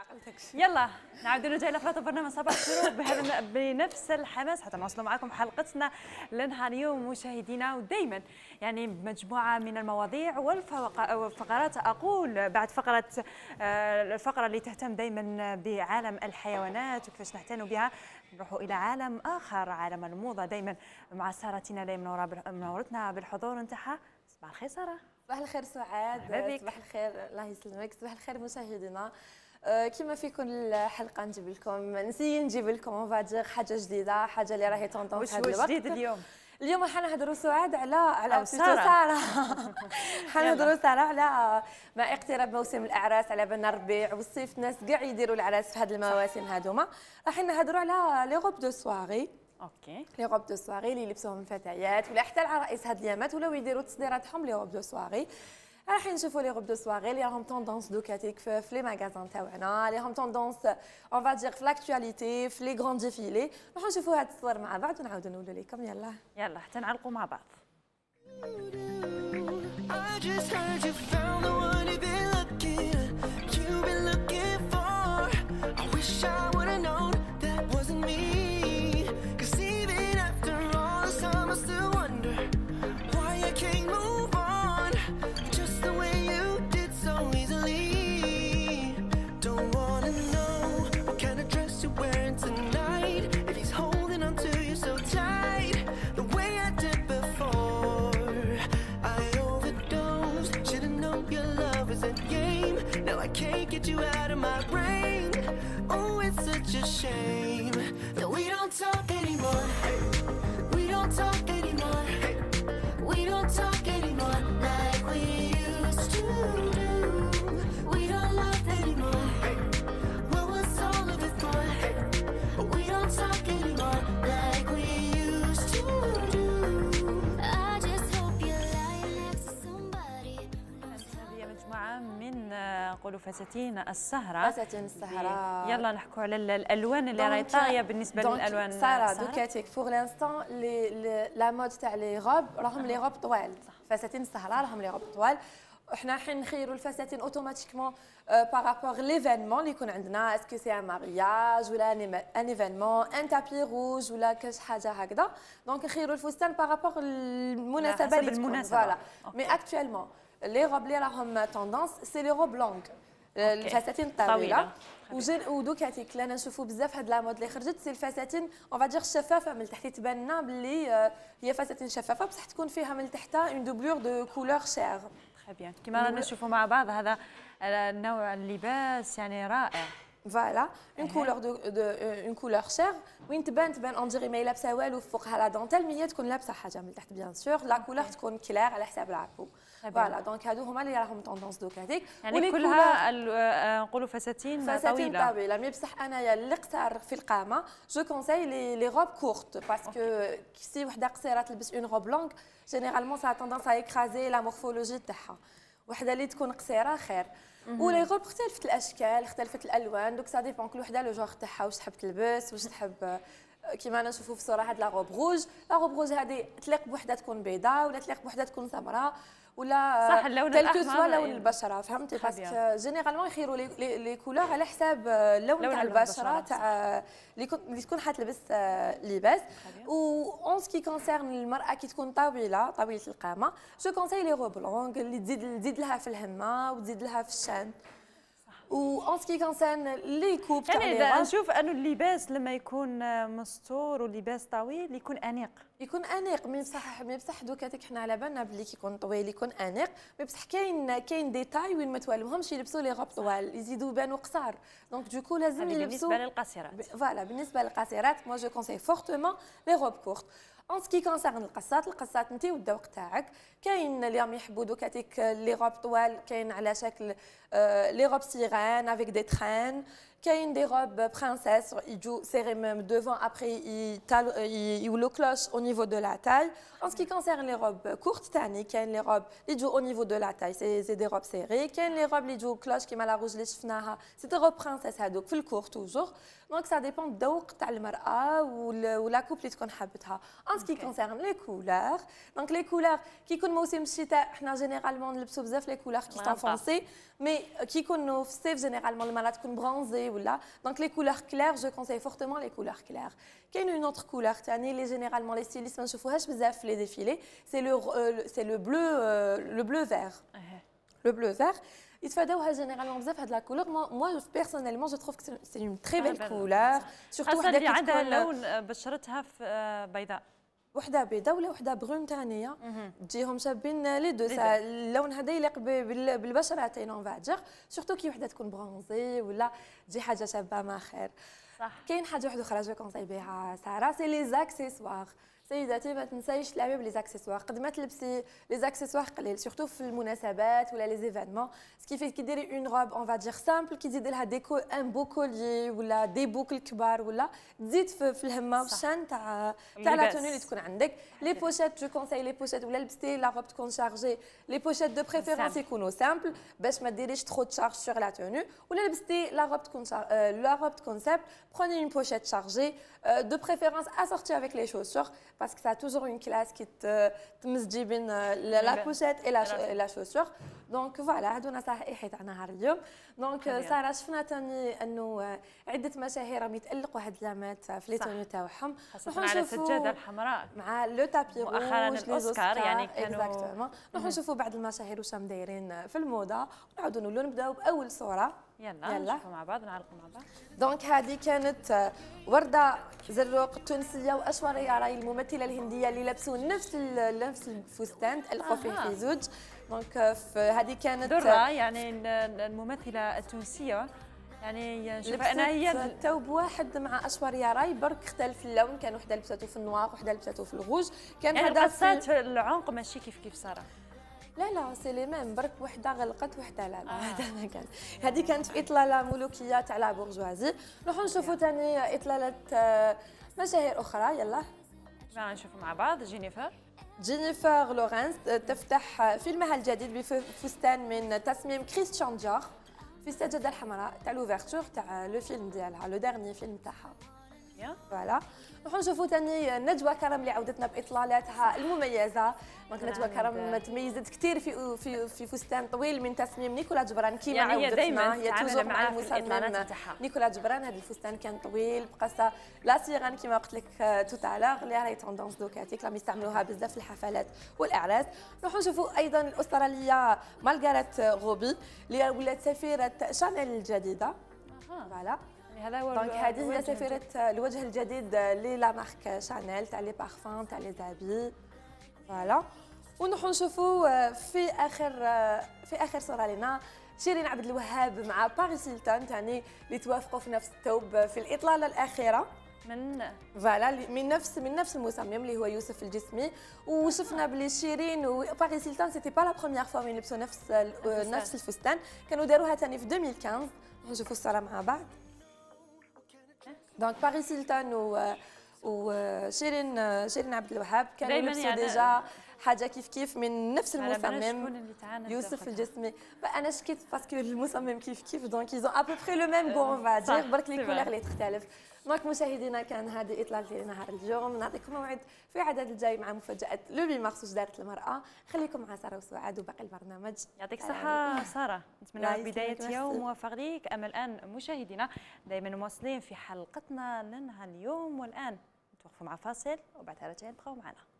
يلا نعاودوا نرجعوا الى فقره برنامج صباح الشروق بنفس الحماس حتى نواصلوا معكم حلقتنا لنهار اليوم مشاهدينا، ودائما يعني مجموعه من المواضيع والفقرات. اقول بعد الفقره اللي تهتم دائما بعالم الحيوانات وكيفاش نعتنوا بها، نروحوا الى عالم اخر، عالم الموضه. دائما مع سارتنا اللي منورتنا بالحضور نتاعها. صباح الخير ساره. صباح الخير سعاد. صباح الخير، الله يسلمك. صباح الخير مشاهدينا. كما في كل حلقه نجيب لكم اون فادير حاجه جديده، حاجه اللي راهي طوندونس هذا الوقت. جديد اليوم حنهضروا سعاد على ساره. حنهضروا ساره على مع اقتراب موسم الاعراس، على بالنا الربيع والصيف الناس كاع يديروا الاعراس في هذه المواسم هذوما. راح نهضروا على لي روب دو سواري. اوكي، لي روب دو سواري اللي يلبسوهم الفتيات ولا حتى العرائس هاد الايامات ولاو يديروا تصديراتهم لي روب دو سواري. راح نشوفوا لي روب دو سواري اللي راهم توندونس دوكاتيك في لي ماغازان تاعنا، اللي راهم توندونس اون فادير في لاكتواليتي في لي غران ديفيلي. راح نشوفوا هاد الصور مع بعض ونعاودوا نقولوا لكم. يلا حتى نعلقوا مع بعض. Can't get you out of my brain. Oh, it's such a shame that we don't talk anymore. We don't talk anymore. We don't talk anymore like we used to do. We don't love anymore. What was all of it for? We don't talk anymore like we used to do. I just hope you're lying next to somebody. هذه مجموعة من نقولوا فساتين السهرة. فساتين السهرة. يلا نحكوا على الالوان اللي راهي طاغيه بالنسبه للالوان. ساره دوكاتيك فور لانستون لا مود تاع لي غوب راهم لي غوب طوال. فساتين السهرة راهم لي غوب طوال. احنا حين نخيروا الفساتين اوتوماتيكمون بارابور ليفينمون اللي يكون عندنا، اسكو سي ان مارياج ولا ان ايفينمون ان تابي روج ولا كاش حاجه هكذا. دونك نخيروا الفستان بارابور المناسبه اللي تكون. فوالا مي اكطوالمون لي غوب اللي راهم توندونس سي لي غوب لونغ، الفساتين الطويله. ودوكاتيك لا نشوفوا بزاف هاد لامود اللي خرجت سي الفساتين اون فادير شفافه من تحت، تبان لنا باللي هي فساتين شفافه بصح تكون فيها من تحت اون دوبلور دو كولور شير. تري بيان، كيما رانا نشوفوا مع بعض هذا النوع اللباس يعني رائع. فوالا اون كولور اون كولور شير وين تبان اون ديري ما لابسه والو فوقها لا دونتيل، مي هي تكون لابسه حاجه من تحت بيان سور. لا كولور تكون كلير على حساب العبو. فوالا دونك هادو هما اللي راهم توندونس دوكاتيك. يعني كلها نقولوا فساتين طويله. مي بصح انايا اللي قصار في القامه جو كونساي لي روب كورت، باسكو سي وحده قصيره تلبس اون روب لونغ جينيرالمون سا توندونس ا اكرازي لا مورفولوجي تاعها. وحده اللي تكون قصيره خير. ولي غوب اختلفت الاشكال اختلفت الالوان، دوك سا ديبون كل وحده لو جوغ تاعها واش تحب تلبس واش تحب. كيما انا نشوفوا في الصوره هاد لا روب روج، لا روب روج هذه تليق بوحده تكون بيضاء ولا تليق بوحده تكون سمراء ولا صح اللون الاحمر سوا لون البشره، فهمتي؟ باسكو جينيرالمون يخيروا لي كولور على حساب اللون تاع البشره تاع اللي تكون حتلبس لباس. و اون سكي كونسيرن المراه كي تكون طويله القامه جو كونساي لي روب لونغ اللي تزيد لها في الهمه وتزيد لها في الشان. و اون سكي كونسيرن لي كوب تاع يعني اذا نشوف انه اللباس لما يكون مستور ولباس طويل يكون انيق. مي بصح دوكاتيك حنا على بالنا بلي كيكون طويل يكون انيق، مي بصح كاين ديتاي وين ما توالمهمش يلبسوا لي غوب طوال يزيدوا يبانوا قصار. دونك دوكو لازم يلبسوا بالنسبه للقصيرات. فوالا بالنسبه للقصيرات مو جو كونساي فورتمون لي غوب كورت. اون سكي كونسيرن القصات انت والذوق تاعك. كاين اللي راهم يحبوا دوكاتيك لي غوب طوال، كاين على شكل لي غوب سيغان افيك دي ترين، كاين دي روب برانسيس يجوا سيري ميم devant après يولوا كلوش au niveau de la taille. En ce qui concerne les robes courtes تاني كاين لي روب اللي يجوا au niveau de la taille سي دي روب سيري. كاين لي روب اللي يجوا كلوش كيما لا روج اللي شفناها سي دي روب برانسيس هذوك في الكور توجور. دونك سا ديبون الذوق تاع المراه ولا كوب اللي تكون حابتها. En ce qui concerne les couleurs دونك لي كولور كي يكون موسم الشتاء حنا جينيرالمون نلبسوا بزاف لي كولور كي سون فونسي مي كي يكونوا في الصيف جينيرالمون المراه تكون برونزي ولا دونك لي كولور كلير جو كونساي فورتمون لي كولور كلير. كاين اون اوتر كولور ثاني لي جينيرالمون لي ستيليست ما نشوفوهاش بزاف في لي ديفيلي سي لو بلو فير. لو بلو فير يتفاداوها جينيرالمون بزاف هاد لا كولور. موا بيرسونيلمون جو تروف كو سي اون تري بيل كولور سورتو وحده اللي عندها لون بشرتها في بيضاء وحده بيضاء ولا وحده برون ثانيه تجيهم شابين لي دو اللون هذا يليق بالبشره تاعنا اون فادير سورتو كي وحده تكون برونزي ولا تجي حاجه شابه ما خير. صح. كاين حاجه وحده اخرى جو كونساي بها ساره سي لي زاكسيسوار. سيداتي ما تنسايش تلعبي بلي زاكسيسوار قد ما تلبسي لي زاكسيسوار قليل سورتو في المناسبات ولا لي زيفينمون سكيفي كي ديري اون روب اون فادير سامبل كي تزيدي لها ديكو ان بو كولي ولا دي بوكل كبار ولا تزيد في الهمه والشان تاع لا توني اللي تكون عندك. لي بوشيت جو كونساي لي بوشيت ولا لبستي لا روب تكون شارجي لي بوشيت دو بريفيرونس يكونوا سامبل باش ما ديريش ترو تشارج سور لا توني ولا لبستي لا روب تكون لا روب تكون سامبل prenez une pochette chargée de préférence assortie avec les chaussures parce que ça a toujours une classe qui تمزجي بين la pochette et la chaussure. دونك فوالا هادو نصائح تاع نهار اليوم. دونك ساره شفنا ثاني انه عده مشاهير راهم يتالقوا هاد اللامات في لي توني تاعهم خاصة على السجاده الحمراء مع لو تابي روج مؤخرا الأوسكار يعني كانوا اكزاكتومون. نروحوا نشوفوا بعض المشاهير واش راهم دايرين في الموضه ونعاودوا نولوا نبداو باول صوره. يلا نشوفوا مع بعض ونعلقوا مع بعض. دونك هذه كانت ورده زروق التونسيه واشوريه راي الممثله الهنديه اللي لبسوا نفس الفستان تالقوا فيه في زوج. دونك هذه كانت درة يعني الممثله التونسيه يعني نشوفها انا هي ثوب واحد مع اشوريا راي برك اختلف اللون كان وحده لبسته في النوار وحده لبسته في الغوج كان يعني هذا القصات العنق ماشي كيف ساره لا سي لي ميم برك وحده غلقت وحده لا هذا ما كان. هذه كانت في اطلاله ملوكيه تاع لا بورجوازي. نروحوا نشوفوا ثاني اطلاله مشاهير اخرى. يلا نشوفوا مع بعض. جينيفر لورنس تفتح فيلمها الجديد بفستان من تصميم كريستيان ديور في السجاده الحمراء تاع لوفرتور تاع لو فيلم ديالها لو ديرني فيلم تاعها. فوالا نروحوا نشوفوا ثاني نجوى كرم اللي عودتنا باطلالاتها المميزه. دونك نجوى كرم تميزت كثير في فستان طويل من تصميم نيكولا جبران كيما يعني عودتنا هي توجور مع المصمم نيكولا جبران. هذا الفستان كان طويل بقصه لا سيغان كيما قلت لك توتالور اللي راهي توندونس دوكاتيك راهم يستعملوها بزاف في الحفلات والاعراس. نروحوا نشوفوا ايضا الاستراليه مارغاريت روبي اللي ولات سفيره شانيل الجديده. فوالا هذا هو. دونك هذه هي سفيرة الوجه الجديد للا مارك شانيل تاع لي بارفان تاع لي زابي. فوالا ونروحوا نشوفوا في اخر صوره لنا شيرين عبد الوهاب مع باريس هيلتون ثاني اللي توافقوا في نفس الثوب في الاطلاله الاخيره من فوالا من نفس المصمم اللي هو يوسف الجسمي. وشفنا بلي شيرين وباريس هيلتون سيتي با لا بروميير فوا وين لبسوا نفس الفستان كانوا داروها ثاني في 2015. نشوفوا الصوره مع بعض. دونك باريس هيلتون وشيرين عبد الوهاب كانوا لبسوا يعني ديجا حاجه كيف من نفس المصمم يوسف الجسمي. انا شكيت باسكو المصمم كيف دونك يزون ا بو بري لو ميم غون فادير برك لي كولور اللي تختلف. دونك مشاهدينا كان هذه اطلالتي لنهار اليوم. نعطيكم موعد في العدد الجاي مع مفاجاه لو 8 مارس واش دارت المراه. خليكم مع ساره وسعاد وباقي البرنامج. يعطيك الصحه ساره. نتمنى لك بدايه يوم موفق ليك. اما الان مشاهدينا دائما مواصلين في حلقتنا لنهار اليوم والان نتوقفوا مع فاصل وبعد هذا نبقاو معنا.